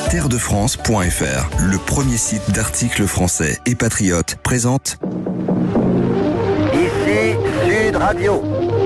terredefrance.fr, le premier site d'articles français et patriotes, présente Ici Sud Radio.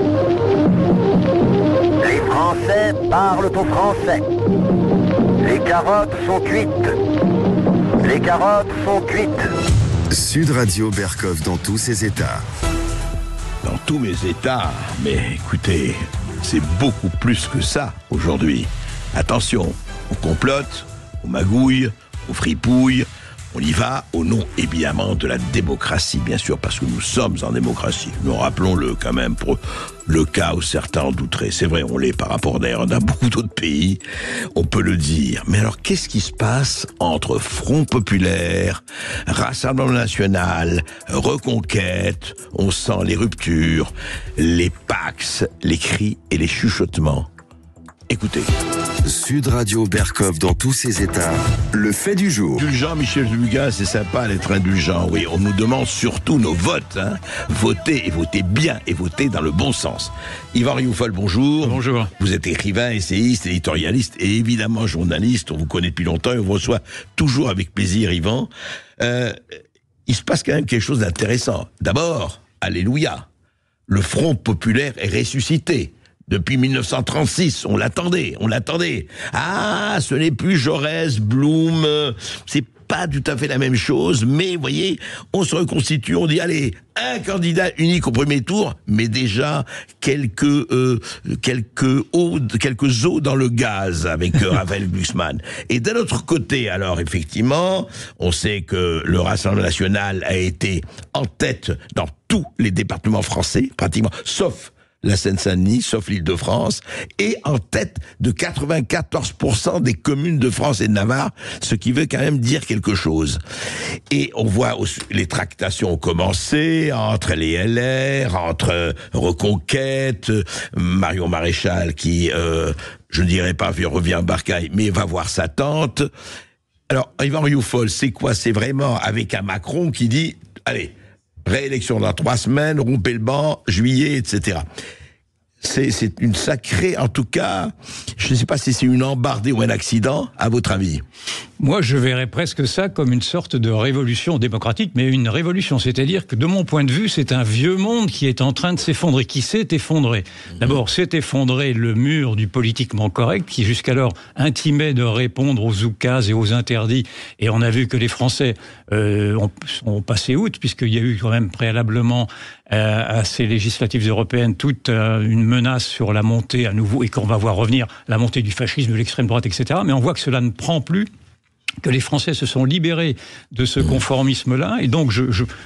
Les Français parlent au français. Les carottes sont cuites. Les carottes sont cuites. Sud Radio Berkov dans tous ses états. Dans tous mes états, mais écoutez, c'est beaucoup plus que ça aujourd'hui. Attention, on complote, on magouille, on fripouille, on y va au nom évidemment de la démocratie, bien sûr, parce que nous sommes en démocratie. Nous rappelons-le quand même pour le cas où certains en douteraient. C'est vrai, on l'est par rapport d'ailleurs à beaucoup d'autres pays, on peut le dire. Mais alors, qu'est-ce qui se passe entre Front Populaire, Rassemblement National, Reconquête? On sent les ruptures, les pax, les cris et les chuchotements. Écoutez. Sud Radio Berkov dans tous ses états, le fait du jour. Indulgent, Michel Lugas, c'est sympa d'être indulgent, oui. On nous demande surtout nos votes, hein. Votez, et votez bien, et votez dans le bon sens. Yvan Rioufol, bonjour. Bonjour. Vous êtes écrivain, essayiste, éditorialiste, et évidemment journaliste. On vous connaît depuis longtemps, et on vous reçoit toujours avec plaisir, Yvan. Il se passe quand même quelque chose d'intéressant. D'abord, alléluia, le Front Populaire est ressuscité. Depuis 1936, on l'attendait. Ah, ce n'est plus Jaurès, Blum, c'est pas tout à fait la même chose, mais vous voyez, on se reconstitue, on dit, allez, un candidat unique au premier tour, mais déjà quelques os dans le gaz avec Raphaël Glucksmann. Et d'un autre côté, alors effectivement, on sait que le Rassemblement National a été en tête dans tous les départements français, pratiquement, sauf la Seine-Saint-Denis, sauf l'Île-de-France, et en tête de 94% des communes de France et de Navarre, ce qui veut quand même dire quelque chose. Et on voit les tractations ont commencé entre les LR, entre Reconquête, Marion Maréchal qui, je ne dirais pas revient à Barcaille, mais va voir sa tante. Alors, Yvan Rioufol, c'est quoi? C'est vraiment avec un Macron qui dit, allez, réélection dans 3 semaines, rompez le banc, juillet, etc. C'est une sacrée, en tout cas, je ne sais pas si c'est une embardée ou un accident, à votre avis. Moi, je verrais presque ça comme une sorte de révolution démocratique, mais une révolution, c'est-à-dire que de mon point de vue, c'est un vieux monde qui est en train de s'effondrer, qui s'est effondré. D'abord, s'est effondré le mur du politiquement correct, qui jusqu'alors intimait de répondre aux oukases et aux interdits, et on a vu que les Français ont passé outre, puisqu'il y a eu quand même préalablement à ces législatives européennes toute une menace sur la montée à nouveau, et qu'on va voir revenir la montée du fascisme, de l'extrême droite, etc. Mais on voit que cela ne prend plus, que les Français se sont libérés de ce conformisme-là, et donc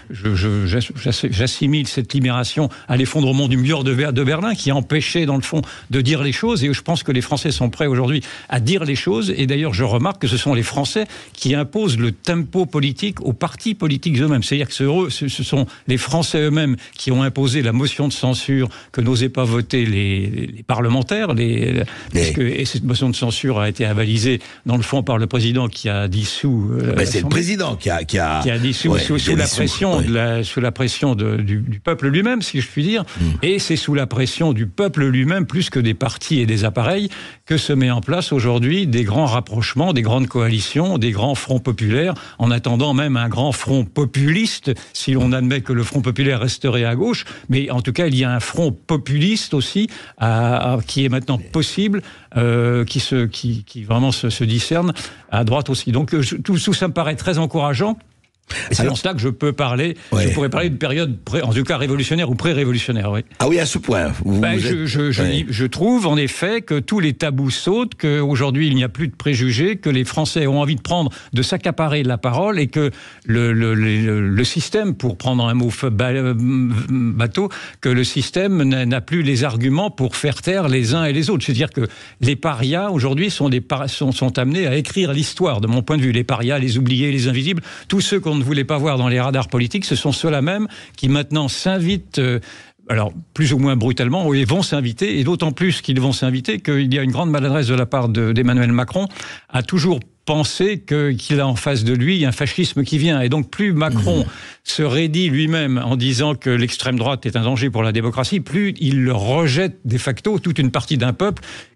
j'assimile cette libération à l'effondrement du mur de Berlin, qui empêchait, dans le fond, de dire les choses, et je pense que les Français sont prêts aujourd'hui à dire les choses, et d'ailleurs je remarque que ce sont les Français qui imposent le tempo politique aux partis politiques eux-mêmes, c'est-à-dire que ce sont les Français eux-mêmes qui ont imposé la motion de censure que n'osaient pas voter les parlementaires, et cette motion de censure a été avalisée, dans le fond, par le président qui a dissous. C'est le président qui a dissous sous la pression du peuple lui-même, si je puis dire. Et c'est sous la pression du peuple lui-même, plus que des partis et des appareils, que se met en place aujourd'hui des grands rapprochements, des grandes coalitions, des grands fronts populaires, en attendant même un grand front populiste, si l'on admet que le Front populaire resterait à gauche. Mais en tout cas, il y a un front populiste aussi, qui est maintenant possible, qui vraiment se discerne à droite aussi. Donc tout ça me paraît très encourageant. C'est en cela que je pourrais parler d'une période, en tout cas révolutionnaire ou pré-révolutionnaire. Oui. Ah oui, à ce point. Je trouve en effet que tous les tabous sautent, qu'aujourd'hui il n'y a plus de préjugés, que les Français ont envie de s'accaparer la parole, et que le système, pour prendre un mot bateau, que le système n'a plus les arguments pour faire taire les uns et les autres. C'est-à-dire que les parias aujourd'hui sont amenés à écrire l'histoire, de mon point de vue. Les parias, les oubliés, les invisibles, tous ceux qu'on ne voulait pas voir dans les radars politiques, ce sont ceux-là même qui maintenant s'invitent, alors plus ou moins brutalement, ils vont s'inviter, et d'autant plus qu'ils vont s'inviter qu'il y a une grande maladresse de la part d'Emmanuel Macron à toujours penser qu'il a en face de lui un fascisme qui vient. Et donc plus Macron se raidit lui-même en disant que l'extrême droite est un danger pour la démocratie, plus il rejette de facto toute une partie d'un peuple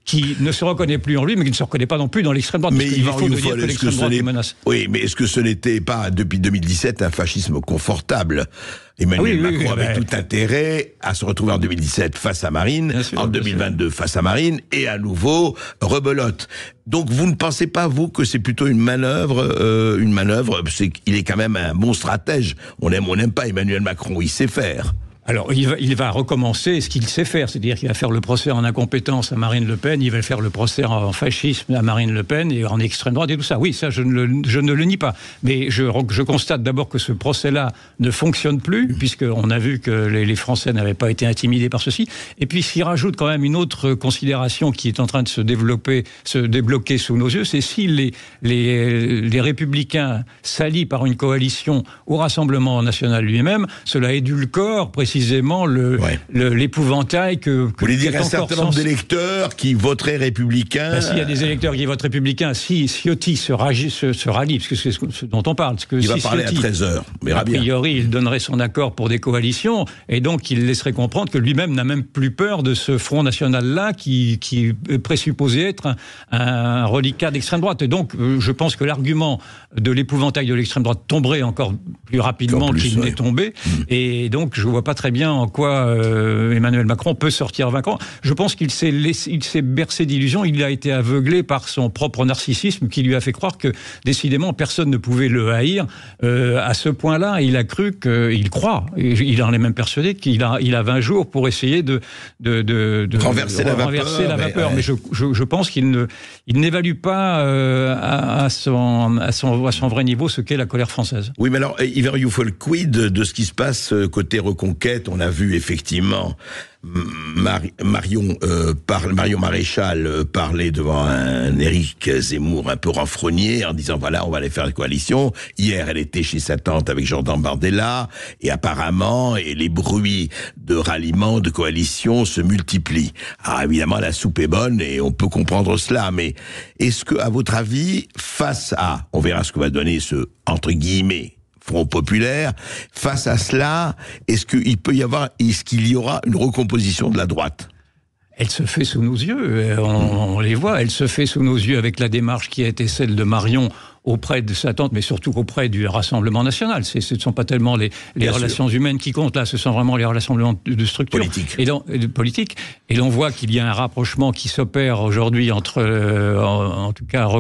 qui ne se reconnaît plus en lui, mais qui ne se reconnaît pas non plus dans l'extrême droite. Mais il faut de dire que l'extrême droite le menace. Oui, mais est-ce que ce n'était pas, depuis 2017, un fascisme confortable ? Emmanuel Macron avait tout intérêt à se retrouver en 2017 face à Marine, en 2022 face à Marine, et à nouveau rebelote. Donc vous ne pensez pas, vous, que c'est plutôt une manœuvre, il est quand même un bon stratège. On aime ou on n'aime pas Emmanuel Macron, il sait faire. Alors, il va recommencer ce qu'il sait faire, c'est-à-dire qu'il va faire le procès en incompétence à Marine Le Pen, il va faire le procès en fascisme à Marine Le Pen et en extrême droite et tout ça. Oui, ça, je ne le nie pas. Mais je constate d'abord que ce procès-là ne fonctionne plus, puisqu'on a vu que les Français n'avaient pas été intimidés par ceci. Et puis, s'il rajoute quand même une autre considération qui est en train de se débloquer sous nos yeux, c'est si les Républicains s'allient par une coalition au Rassemblement national lui-même, cela édulcore précisément l'épouvantail que... Vous voulez dire un certain nombre d'électeurs qui voteraient républicains... S'il y a des électeurs qui votent républicains, si Ciotti se rallie, parce que c'est ce dont on parle... Il va parler à 13h, mais a priori, il donnerait son accord pour des coalitions, et donc il laisserait comprendre que lui-même n'a même plus peur de ce Front National-là qui est présupposé être un reliquat d'extrême droite. Et donc, je pense que l'argument de l'épouvantail de l'extrême droite tomberait encore plus rapidement qu'il n'est tombé, et donc je ne vois pas très bien en quoi Emmanuel Macron peut sortir vainqueur. Je pense qu'il s'est bercé d'illusions, il a été aveuglé par son propre narcissisme qui lui a fait croire que décidément personne ne pouvait le haïr. À ce point-là, il a cru il en est même persuadé qu'il a 20 jours pour essayer de renverser la vapeur. Mais je pense qu'il n'évalue pas à son vrai niveau ce qu'est la colère française. Oui, mais alors, Yvan Rioufol, quid de ce qui se passe côté Reconquête? On a vu effectivement Marion Maréchal parler devant un Éric Zemmour un peu renfrogné en disant voilà, on va aller faire une coalition. Hier, elle était chez sa tante avec Jordan Bardella et apparemment, les bruits de ralliement, de coalition se multiplient. Alors évidemment, la soupe est bonne et on peut comprendre cela, mais est-ce que, à votre avis, face à, on verra ce que va donner ce, entre guillemets, Front populaire, face à cela, est-ce qu'il y aura une recomposition de la droite ? Elle se fait sous nos yeux, on les voit, elle se fait sous nos yeux avec la démarche qui a été celle de Marion auprès de sa tante, mais surtout auprès du Rassemblement national. Ce ne sont pas tellement les relations humaines qui comptent, là, ce sont vraiment les rassemblements de structure. Politique. Et l'on voit qu'il y a un rapprochement qui s'opère aujourd'hui entre, en tout cas,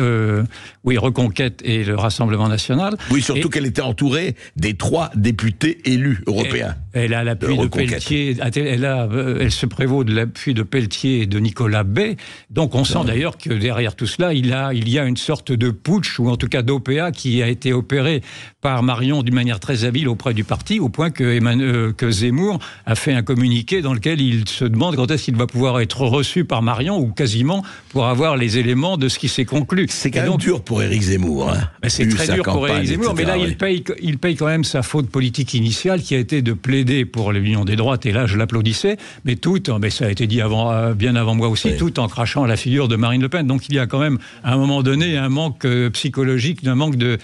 Reconquête et le Rassemblement national. Oui, surtout qu'elle était entourée des 3 députés élus européens. Elle a l'appui de Pelletier, elle se prévaut de l'appui de Pelletier et de Nicolas Bay. Donc on sent d'ailleurs que derrière tout cela, il y a une sorte de putsch, ou en tout cas d'OPA, qui a été opéré par Marion d'une manière très habile auprès du parti, au point que Zemmour a fait un communiqué dans lequel il se demande quand est-ce qu'il va pouvoir être reçu par Marion, ou quasiment, pour avoir les éléments de ce qui s'est conclu. C'est quand même dur pour Éric Zemmour. C'est très dur pour Éric Zemmour, mais là, il paye quand même sa faute politique initiale, qui a été de plaider pour l'union des droites, et là, je l'applaudissais, mais ça a été dit bien avant moi aussi, tout en crachant à la figure de Marine Le Pen. Donc il y a quand même, à un moment donné, un manque psychologique, un manque de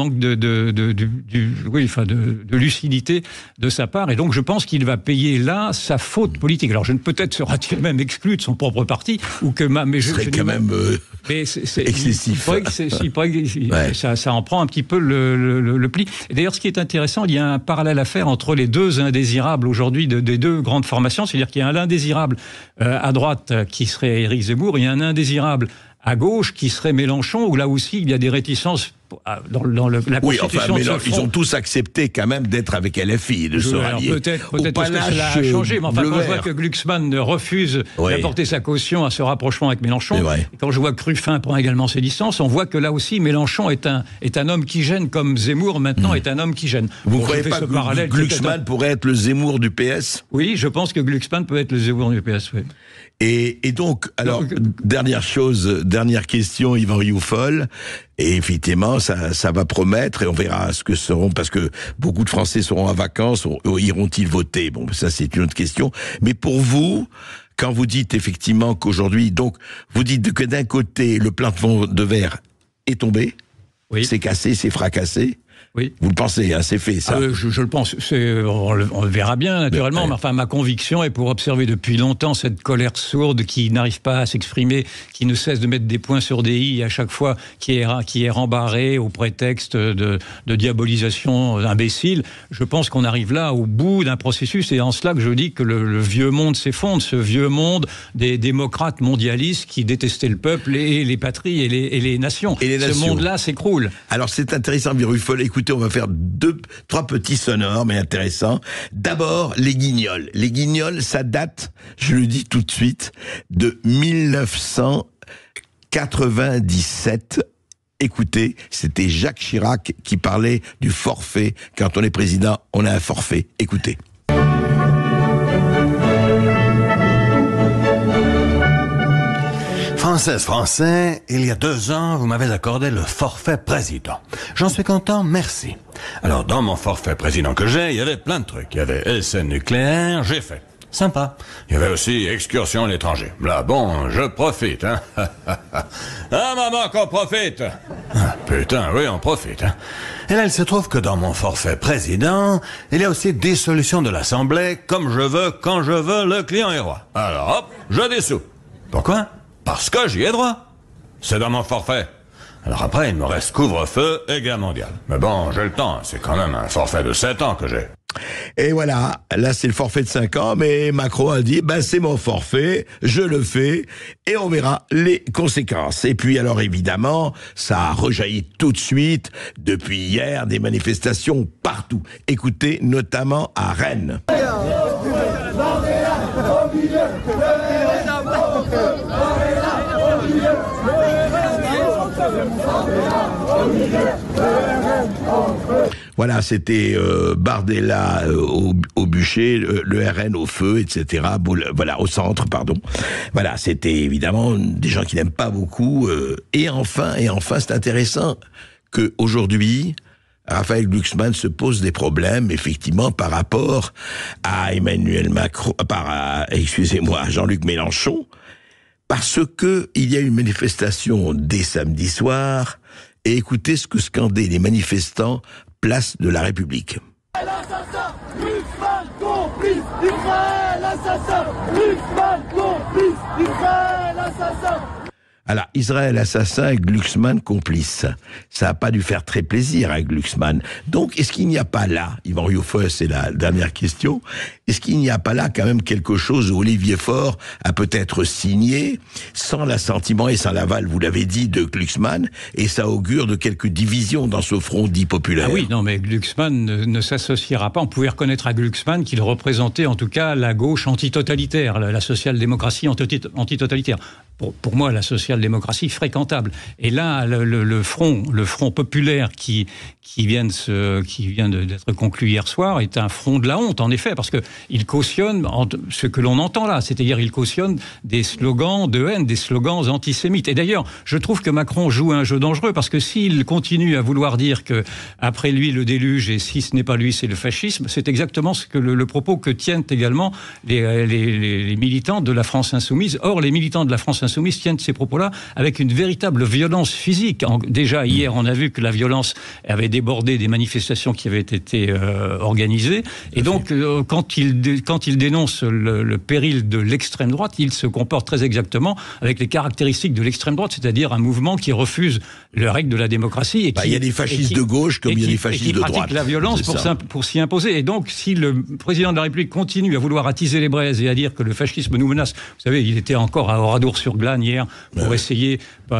lucidité de sa part, et donc je pense qu'il va payer là sa faute politique. Alors peut-être sera-t-il même exclu de son propre parti, ou que serait quand même excessif. Ça en prend un petit peu le pli. Et d'ailleurs, ce qui est intéressant, il y a un parallèle à faire entre les deux indésirables aujourd'hui des deux grandes formations, c'est-à-dire qu'il y a un indésirable à droite qui serait Éric Zemmour, et un indésirable à gauche qui serait Mélenchon, où là aussi il y a des réticences dans la constitution. Oui, ils ont tous accepté quand même d'être avec LFI, de se rallier. Peut-être que cela a changé, mais enfin, quand je vois que Glucksmann refuse d'apporter sa caution à ce rapprochement avec Mélenchon, et quand je vois que Ruffin prend également ses distances, on voit que là aussi Mélenchon est un homme qui gêne, comme Zemmour maintenant est un homme qui gêne. Vous ne croyez pas que Glucksmann pourrait être le Zemmour du PS ? Oui, je pense que Glucksmann peut être le Zemmour du PS, oui. Et donc, alors, dernière question, Yvan Rioufol, et effectivement, ça va promettre, et on verra ce que seront, parce que beaucoup de Français seront en vacances, iront-ils voter ? Bon, ça c'est une autre question. Mais pour vous, quand vous dites effectivement qu'aujourd'hui, donc, vous dites que d'un côté, le plafond de verre est tombé, c'est cassé, c'est fracassé, Oui. Vous le pensez, hein, c'est fait, ça. Je le pense. On le verra bien, naturellement. Ouais. Mais enfin, ma conviction est pour observer depuis longtemps cette colère sourde qui n'arrive pas à s'exprimer, qui ne cesse de mettre des points sur des i à chaque fois, qui est rembarré au prétexte de diabolisation imbécile. Je pense qu'on arrive là au bout d'un processus, et en cela que je dis que le vieux monde s'effondre, ce vieux monde des démocrates mondialistes qui détestaient le peuple et les patries et les nations. Ce monde-là s'écroule. Alors c'est intéressant, Viruffol. Écoutez, on va faire 3 petits sonores, mais intéressants. D'abord, les Guignols. Les Guignols, ça date, je le dis tout de suite, de 1997. Écoutez, c'était Jacques Chirac qui parlait du forfait. Quand on est président, on a un forfait. Écoutez. Française, Français, il y a 2 ans, vous m'avez accordé le forfait président. J'en suis content, merci. Alors, dans mon forfait président que j'ai, il y avait plein de trucs. Il y avait essai nucléaire, j'ai fait. Sympa. Il y avait aussi excursion à l'étranger. Là, bon, je profite, hein. Ah, maman, qu'on profite. Ah, putain, oui, on profite, hein. Et là, il se trouve que dans mon forfait président, il y a aussi dissolution de l'Assemblée, comme je veux, quand je veux, le client est roi. Alors, hop, je dissous. Pourquoi? Parce que j'y ai droit. C'est dans mon forfait. Alors après, il me reste couvre-feu et guerre mondiale. Mais bon, j'ai le temps. C'est quand même un forfait de 7 ans que j'ai. Et voilà, là c'est le forfait de 5 ans, mais Macron a dit, c'est mon forfait, je le fais, et on verra les conséquences. Et puis alors évidemment, ça a rejailli tout de suite, depuis hier, des manifestations partout. Écoutez, notamment à Rennes. Voilà, c'était Bardella au bûcher, le RN au feu, etc. Voilà, au centre, pardon. Voilà, c'était évidemment des gens qui n'aiment pas beaucoup. Et enfin, c'est intéressant qu'aujourd'hui, Raphaël Glucksmann se pose des problèmes, effectivement, par rapport à Emmanuel Macron, à Jean-Luc Mélenchon, parce que il y a une manifestation dès samedi soir, et écoutez ce que scandaient les manifestants place de la République. L'assassin, Glucksmann, complice, Israël, assassin, Glucksmann, complice, Israël, assassin. Alors, Israël assassin et Glucksmann complice. Ça n'a pas dû faire très plaisir à Glucksmann. Donc, est-ce qu'il n'y a pas là, Yvan Rioufol, c'est la dernière question, est-ce qu'il n'y a pas là quand même quelque chose où Olivier Faure a peut-être signé, sans l'assentiment et sans l'aval, vous l'avez dit, de Glucksmann, et ça augure de quelques divisions dans ce front dit populaire? Ah oui, non, mais Glucksmann ne s'associera pas. On pouvait reconnaître à Glucksmann qu'il représentait en tout cas la gauche antitotalitaire, la social-démocratie antitotalitaire. Pour moi, la social-démocratie fréquentable. Et là, le front populaire qui vient d'être conclu hier soir est un front de la honte, en effet, parce que il cautionne ce que l'on entend là, c'est-à-dire il cautionne des slogans de haine, des slogans antisémites. Et d'ailleurs, je trouve que Macron joue un jeu dangereux, parce que s'il continue à vouloir dire que après lui le déluge, et si ce n'est pas lui, c'est le fascisme, c'est exactement ce que le propos que tiennent également les militants de la France insoumise. Or, les militants de la France insoumise tiennent ces propos-là avec une véritable violence physique. Déjà, hier, on a vu que la violence avait débordé des manifestations qui avaient été organisées. Et donc, quand il dénonce le péril de l'extrême droite, il se comporte très exactement avec les caractéristiques de l'extrême droite, c'est-à-dire un mouvement qui refuse les règles de la démocratie. Et il y a des fascistes de gauche comme il y a des fascistes de droite. Et qui pratique la violence pour s'y imposer. Et donc, si le président de la République continue à vouloir attiser les braises et à dire que le fascisme nous menace, vous savez, il était encore à Oradour-sur-Glane hier pour essayer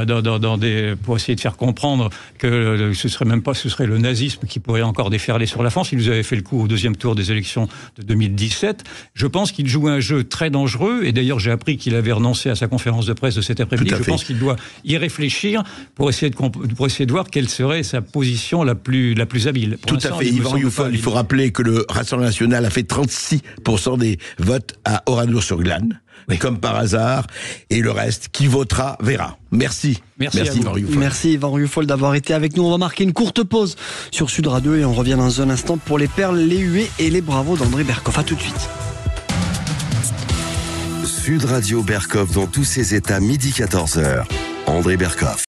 de faire comprendre que ce serait le nazisme qui pourrait encore déferler sur la France. Il nous avait fait le coup au deuxième tour des élections de 2017. Je pense qu'il joue un jeu très dangereux, et d'ailleurs j'ai appris qu'il avait renoncé à sa conférence de presse de cet après-midi. Je pense qu'il doit y réfléchir pour essayer de voir quelle serait sa position la plus habile. Tout à fait, Yvan Rioufol, il faut rappeler que le Rassemblement national a fait 36% des votes à Oradour-sur-Glane. Oui. Comme par hasard, et le reste, qui votera, verra. Merci Yvan Rioufol. Merci Yvan Rioufol d'avoir été avec nous. On va marquer une courte pause sur Sud Radio et on revient dans un instant pour les perles, les huées et les bravos d'André Berkoff. À tout de suite. Sud Radio Berkoff dans tous ses états, midi 14h. André Berkoff.